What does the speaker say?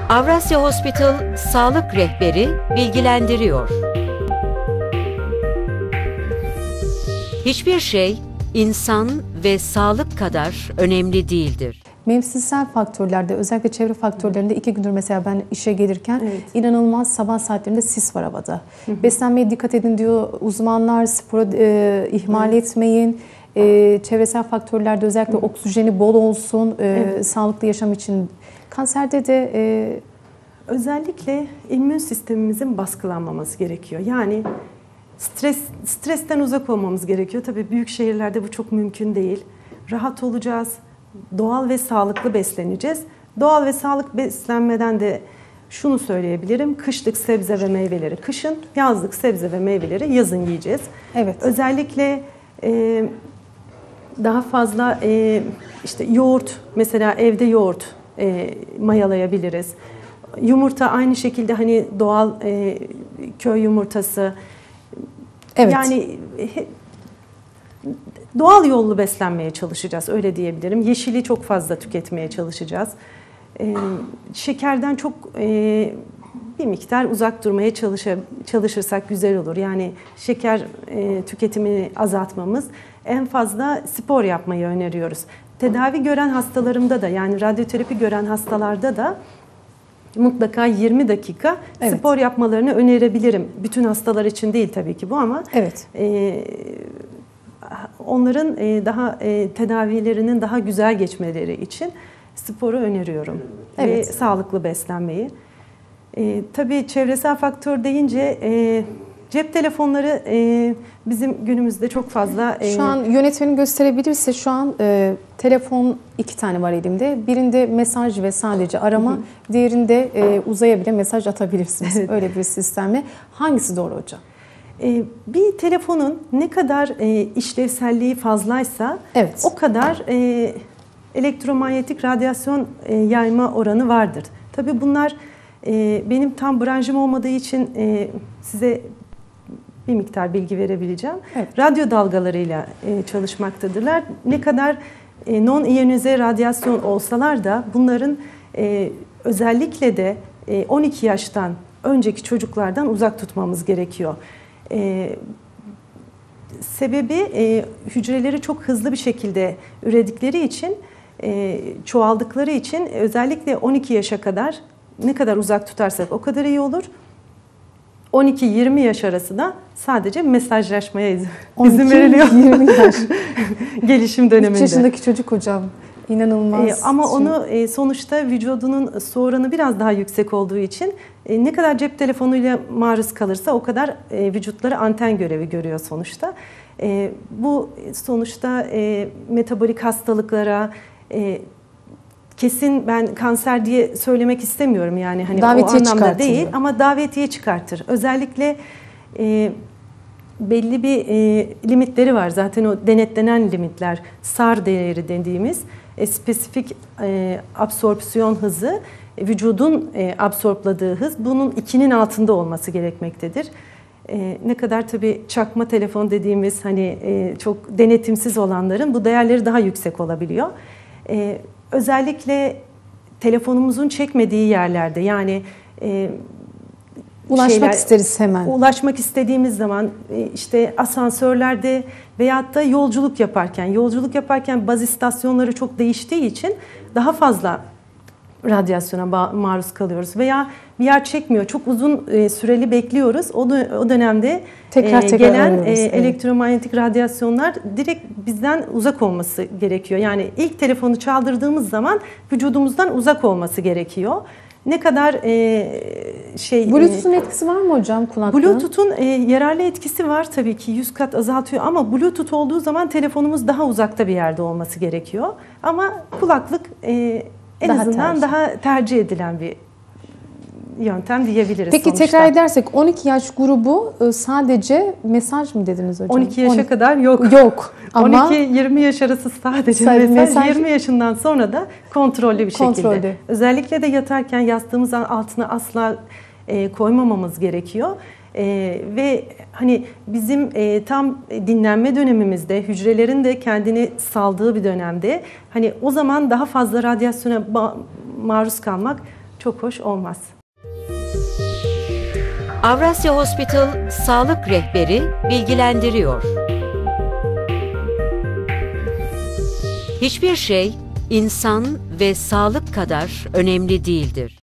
Avrasya Hospital Sağlık Rehberi bilgilendiriyor. Hiçbir şey insan ve sağlık kadar önemli değildir. Mevsimsel faktörlerde, özellikle çevre faktörlerinde 2 gündür mesela ben işe gelirken inanılmaz sabah saatlerinde sis var havada. Beslenmeye dikkat edin diyor uzmanlar, sporu ihmal etmeyin. Çevresel faktörlerde özellikle oksijeni bol olsun, sağlıklı yaşam için. Kanserde de özellikle immün sistemimizin baskılanmaması gerekiyor. Yani stresten uzak olmamız gerekiyor. Tabii büyük şehirlerde bu çok mümkün değil. Rahat olacağız, doğal ve sağlıklı besleneceğiz. Doğal ve sağlıklı beslenmeden de şunu söyleyebilirim. Kışlık sebze ve meyveleri kışın, yazlık sebze ve meyveleri yazın yiyeceğiz. Evet. Özellikle daha fazla işte yoğurt, mesela evde yoğurt mayalayabiliriz. Yumurta aynı şekilde hani doğal köy yumurtası. Evet. Yani doğal yollu beslenmeye çalışacağız, öyle diyebilirim. Yeşili çok fazla tüketmeye çalışacağız. Şekerden çok bir miktar uzak durmaya çalışırsak güzel olur. Yani şeker tüketimini azaltmamız, en fazla spor yapmayı öneriyoruz. Tedavi gören hastalarımda da, yani radyoterapi gören hastalarda da mutlaka 20 dakika spor yapmalarını önerebilirim. Bütün hastalar için değil tabii ki bu, ama onların daha tedavilerinin daha güzel geçmeleri için sporu öneriyorum. Ve sağlıklı beslenmeyi. Tabii çevresel faktör deyince cep telefonları bizim günümüzde çok fazla... Şu an yönetmenim gösterebilirse şu an telefon 2 tane var elimde. Birinde mesaj ve sadece arama, diğerinde uzaya bile mesaj atabilirsiniz. Öyle bir sistemle. Hangisi doğru hocam? Bir telefonun ne kadar işlevselliği fazlaysa o kadar elektromanyetik radyasyon yayma oranı vardır. Tabii bunlar benim tam branşım olmadığı için size bir miktar bilgi verebileceğim. Radyo dalgalarıyla çalışmaktadırlar. Ne kadar non-iyonize radyasyon olsalar da bunların özellikle de 12 yaştan önceki çocuklardan uzak tutmamız gerekiyor. Sebebi hücreleri çok hızlı bir şekilde üredikleri için, çoğaldıkları için özellikle 12 yaşa kadar ne kadar uzak tutarsak o kadar iyi olur. 12-20 yaş arası da sadece mesajlaşmaya izin veriliyor. 20 yaş. Gelişim döneminde. 3 yaşındaki çocuk hocam. İnanılmaz. Ama onu sonuçta vücudunun su oranı biraz daha yüksek olduğu için ne kadar cep telefonuyla maruz kalırsa o kadar vücutları anten görevi görüyor sonuçta. Bu sonuçta metabolik hastalıklara, kesin ben kanser diye söylemek istemiyorum, yani hani davetiye o anlamda değil, ama davetiye çıkartır. Özellikle belli bir limitleri var zaten, o denetlenen limitler, SAR değeri dediğimiz spesifik absorpsiyon hızı, vücudun absorpladığı hız, bunun 2'nin altında olması gerekmektedir. Ne kadar tabii çakma telefon dediğimiz hani çok denetimsiz olanların bu değerleri daha yüksek olabiliyor. Özellikle telefonumuzun çekmediği yerlerde, yani ulaşmak isteriz hemen. Ulaşmak istediğimiz zaman işte asansörlerde veyahut da yolculuk yaparken baz istasyonları çok değiştiği için daha fazla radyasyona maruz kalıyoruz. Veya bir yer çekmiyor, çok uzun süreli bekliyoruz. O dönemde tekrar gelen elektromanyetik radyasyonlar direkt bizden uzak olması gerekiyor. Yani ilk telefonu çaldırdığımız zaman vücudumuzdan uzak olması gerekiyor. Ne kadar Bluetooth'un etkisi var mı hocam kulaklığın? Bluetooth'un yararlı etkisi var tabii ki, 100 kat azaltıyor, ama Bluetooth olduğu zaman telefonumuz daha uzakta bir yerde olması gerekiyor. Ama kulaklık daha tercih edilen bir yöntem diyebiliriz. Peki sonuçta. Tekrar edersek 12 yaş grubu sadece mesaj mı dediniz hocam? 12 yaşa kadar yok. Yok. Ama 12-20 yaş arası sadece mesaj. 20 yaşından sonra da kontrollü bir şekilde. Özellikle de yatarken yastığımız altına asla koymamamız gerekiyor. Ve hani bizim tam dinlenme dönemimizde, hücrelerin de kendini saldığı bir dönemde, hani o zaman daha fazla radyasyona maruz kalmak çok hoş olmaz. Avrasya Hospital Sağlık Rehberi bilgilendiriyor. Hiçbir şey insan ve sağlık kadar önemli değildir.